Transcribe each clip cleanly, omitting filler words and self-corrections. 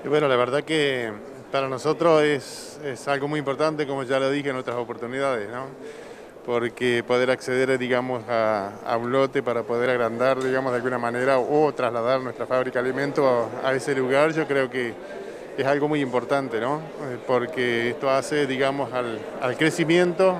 Y bueno, la verdad que para nosotros es algo muy importante, como ya lo dije en otras oportunidades, ¿no? Porque poder acceder, digamos, a un lote para poder agrandar, digamos, de alguna manera o trasladar nuestra fábrica de alimentos a ese lugar, yo creo que es algo muy importante, ¿no? Porque esto hace, digamos, al crecimiento,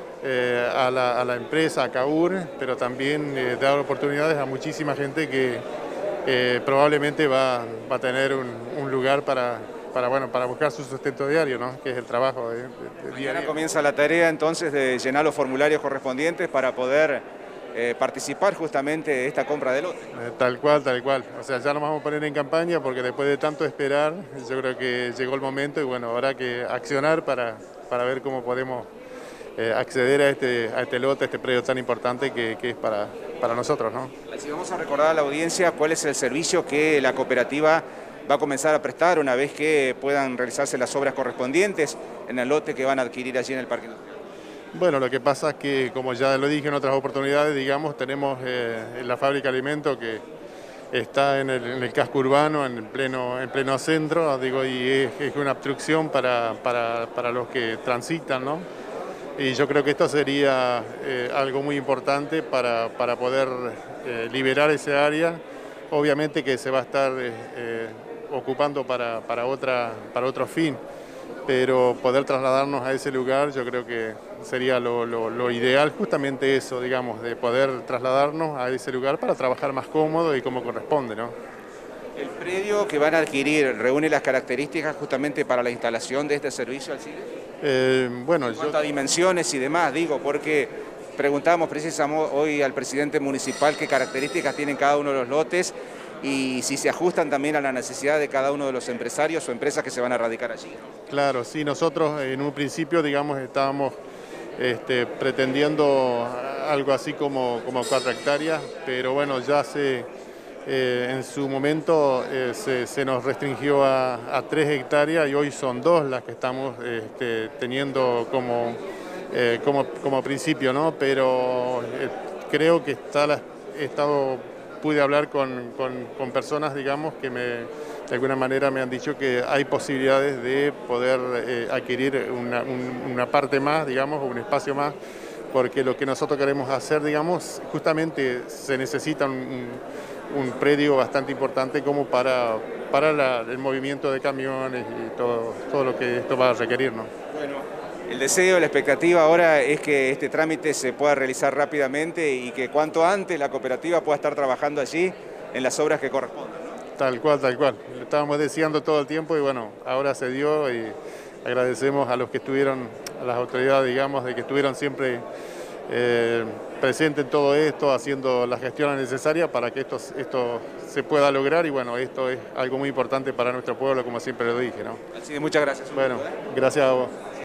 a la empresa, a CAUR, pero también da oportunidades a muchísima gente que probablemente va a tener un lugar bueno, para buscar su sustento diario, ¿no? Que es el trabajo de día a Mañana día. comienza la tarea entonces de llenar los formularios correspondientes para poder participar justamente de esta compra de lote. Tal cual, tal cual. O sea, ya nos vamos a poner en campaña porque después de tanto esperar, yo creo que llegó el momento y bueno, habrá que accionar para ver cómo podemos acceder a este lote, a este predio tan importante que es para nosotros, ¿no? Así vamos a recordar a la audiencia cuál es el servicio que la cooperativa va a comenzar a prestar una vez que puedan realizarse las obras correspondientes en el lote que van a adquirir allí en el Parque Industrial. Bueno, lo que pasa es que, como ya lo dije en otras oportunidades, digamos, tenemos la fábrica de alimentos que está en el casco urbano, en pleno centro, digo, y es una obstrucción para los que transitan, ¿no? Y yo creo que esto sería algo muy importante para poder liberar ese área. Obviamente que se va a estar ocupando para otro fin, pero poder trasladarnos a ese lugar yo creo que sería lo ideal, justamente eso, digamos, de poder trasladarnos a ese lugar para trabajar más cómodo y como corresponde, ¿no? ¿El predio que van a adquirir reúne las características justamente para la instalación de este servicio al CIE? Bueno, En cuanto a dimensiones y demás, digo, porque preguntamos precisamente hoy al presidente municipal qué características tienen cada uno de los lotes y si se ajustan también a la necesidad de cada uno de los empresarios o empresas que se van a radicar allí. claro, sí, nosotros en un principio, digamos, estábamos pretendiendo algo así como 4 hectáreas, pero bueno, en su momento se nos restringió a 3 hectáreas y hoy son 2 las que estamos teniendo como principio, ¿no? Pero creo que pude hablar con personas, digamos, que de alguna manera me han dicho que hay posibilidades de poder adquirir una parte más, digamos, o un espacio más, porque lo que nosotros queremos hacer, digamos, justamente se necesita un predio bastante importante como para el movimiento de camiones y todo lo que esto va a requerir, ¿no? Bueno, el deseo, la expectativa ahora es que este trámite se pueda realizar rápidamente y que cuanto antes la cooperativa pueda estar trabajando allí en las obras que correspondan. Tal cual, tal cual. Lo estábamos deseando todo el tiempo y bueno, ahora se dio y agradecemos a los que estuvieron, a las autoridades, digamos, de que estuvieron siempre presentes en todo esto, haciendo las gestiones necesarias para que esto se pueda lograr y bueno, esto es algo muy importante para nuestro pueblo, como siempre lo dije, ¿no? Así que muchas gracias. Bueno, gracias a vos.